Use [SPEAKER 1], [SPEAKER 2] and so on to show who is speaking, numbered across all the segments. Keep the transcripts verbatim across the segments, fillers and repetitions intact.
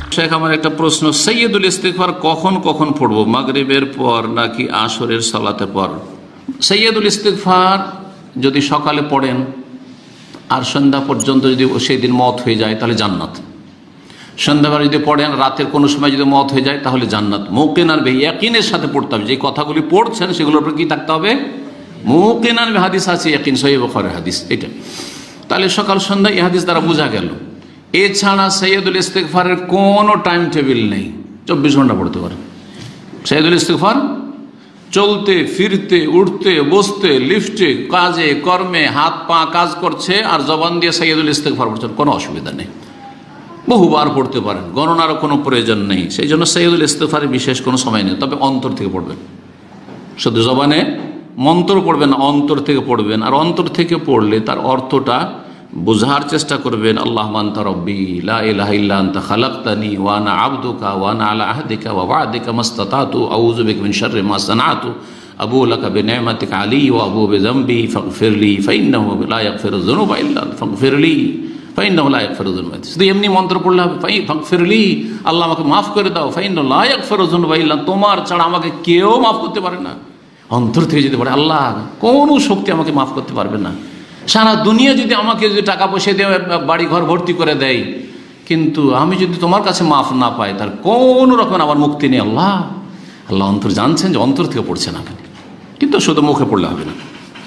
[SPEAKER 1] শেখ, আমার একটা প্রশ্ন, সাইয়্যিদুল ইস্তিগফার কখন কখন পড়বো, মাগরিবের পর নাকি আসরের সালাতের পর? সাইয়্যিদুল ইস্তিগফার যদি সকালে পড়েন আর সন্ধ্যা পর্যন্ত যদি সেই দিন মওত হয়ে যায় তাহলে জান্নাত। সন্ধ্যাবেলা যদি পড়েন, রাতের কোনো সময় যদি মওত হয়ে যায় তাহলে জান্নাত। মুকিনান বিহি, ইয়াকিনের সাথে পড়তে হবে। যে কথাগুলি পড়ছেন সেগুলোর উপর কি থাকতে হবে? মুকিনান বিহি, হাদিস আছে, ইয়াকিন, সহিহ বুখারীর হাদিস এটা। তাহলে সকাল সন্ধ্যা এই হাদিস দ্বারা বোঝা গেল। এছাড়া সাইয়্যিদুল ইস্তিগফারের কোনো টাইম টেবিল নেই, চব্বিশ ঘন্টা পড়তে পারে সাইয়্যিদুল ইস্তিগফার। চলতে ফিরতে, উঠতে বসতে, লিফটে, কাজে কর্মে, হাত পা কাজ করছে আর জবান দিয়ে সাইয়্যিদুল ইস্তিগফার পড়ছেন, কোনো অসুবিধা নেই, বহুবার পড়তে পারেন, গণনারও কোনো প্রয়োজন নেই। সেই জন্য সাইয়্যিদুল ইস্তিগফারের বিশেষ কোনো সময় নেই। তবে অন্তর থেকে পড়বেন, শুধু জবানে মন্ত্র পড়বেন না, অন্তর থেকে পড়বেন। আর অন্তর থেকে পড়লে তার অর্থটা বোঝার চেষ্টা করবেন। আল্লাহুম্মা আনতা রাব্বি লা ইলাহা ইল্লা আনতা খালাকতানি ওয়া আনা আবদুকা ওয়া আনা আলা আহদিকা ওয়া ওয়া'দিকা মাসতাতাতু আউযু বিকা মিন শাররি মা সানাতু আবু লাকা বিনি'মাতিকা আলী ওয়া আবু বিযামবি ফাগফিরলি ফাইন্নাহু লা ইয়াগফিরু যুনুবা ইল্লা আনতা ফাগফিরলি ফাইন্নাহু লা ইয়াগফিরু যুনুবা। শুধু এমনি মন্ত্র পড়লে হবে, ফাগফিরলি, আল্লাহ আমাকে মাফ করে দাও, ফাইন্নাহু লা ইয়াগফিরু যুনুবা ইল্লা, তোমার ছাড়া আমাকে কেউ মাফ করতে পারে না। অন্তর থেকে যদি পড়ে, আল্লাহ কোনো শক্তি আমাকে মাফ করতে পারবে না। সারা দুনিয়া যদি আমাকে যদি টাকা পয়সা দিয়ে বাড়ি ঘর ভর্তি করে দেয়, কিন্তু আমি যদি তোমার কাছে মাফ না পাই, তার কোনো রকম আমার মুক্তি নেই। আল্লাহ আল্লাহ অন্তর জানছেন যে অন্তর থেকে পড়ছেন আপনি, কিন্তু শুধু মুখে পড়লে হবে না।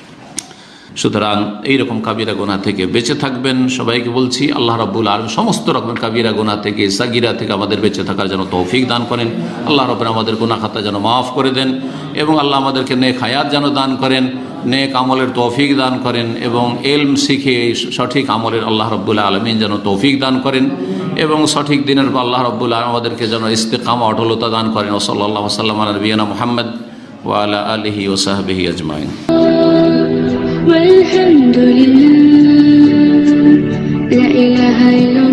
[SPEAKER 1] সুতরাং এইরকম কাবিরা গুনাহ থেকে বেঁচে থাকবেন। সবাইকে বলছি, আল্লাহ রাব্বুল আলামিন সমস্ত রকমের কাবিরা গুনাহ থেকে, সাগিরা থেকে আমাদের বেঁচে থাকার জন্য তৌফিক দান করেন। আল্লাহ রাব্বুল আমাদের গুনাহ খাতা যেন মাফ করে দেন, এবং আল্লাহ আমাদেরকে নেক হায়াত যেন দান করেন, নেক আমলের তৌফিক দান করেন, এবং ইলম শিখে সঠিক আমলের আল্লাহ রাব্বুল আলামিন যেন তৌফিক দান করেন, এবং সঠিক দিনের পর আল্লাহ রাব্বুল আলামিন আমাদেরকে যেন ইস্তিকামা, অটলতা দান করেন। সাল্লাল্লাহু আলাইহি ওয়া সাল্লাম আলা নবিয়িনা মুহাম্মদ ওয়া আলা আলিহি ওয়া সাহবিহি আজমাইন। والحمد لله لا إله إلا الله।